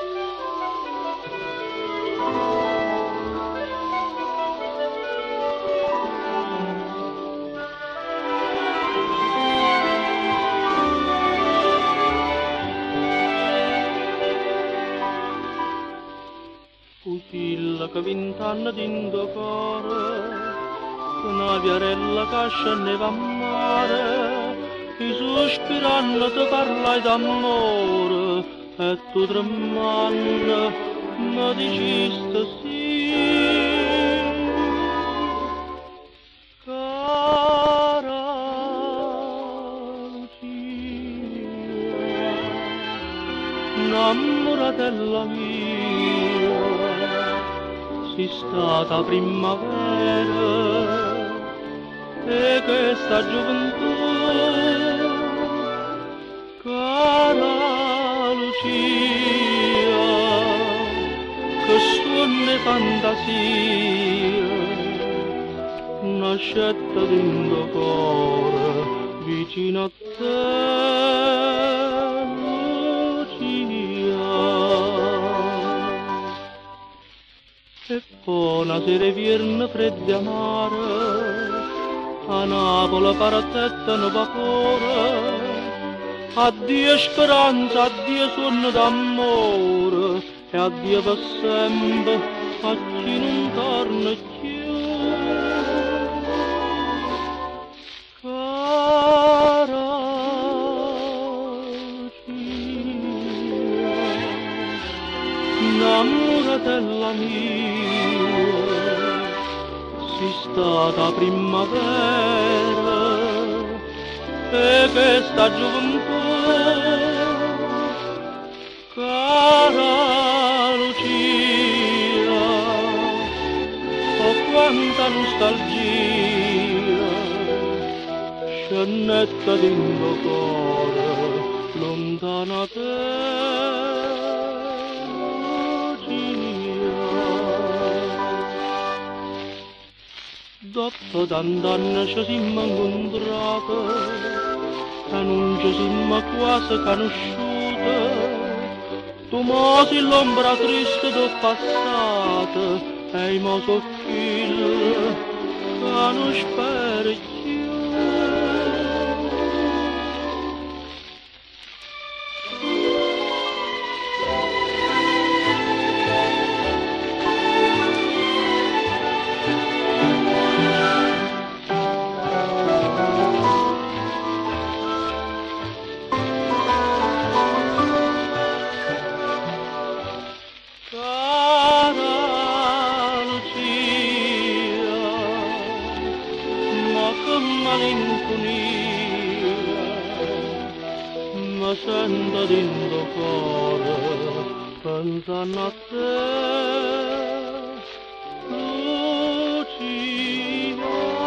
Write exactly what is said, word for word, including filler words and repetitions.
Pupilla che vint'anni d'indo cuore, una viarella che scende va a mare, i sospirando ti parlai d'amore, e tu tremando mi dicesti sì. Cara Lucia, innamoratella mia, sei stata primavera e questa gioventù, cara Lucia, che suona fantasia, nascetta d'indo cuore vicino a te, Lucia. E poi una sera vierna fredda e amara, a Napoli partetta un vapore, addio speranza, addio sonno d'amore, e addio per sempre a chi non torna più. Cara Lucia, innamoratella mia, sei stata primavera e questa gioventù, cara Lucia, oh quanta nostalgia, scennetta d'indo cuore, lontana te, Lucia. Dopo tant'anni ci siamo incontrate e non ci siamo quasi conosciute, tu mo sei l'ombra triste del passato e i mo soffilli che non speri più. Malinconia, ma sento d'indo cuore pensando a te, Lucia.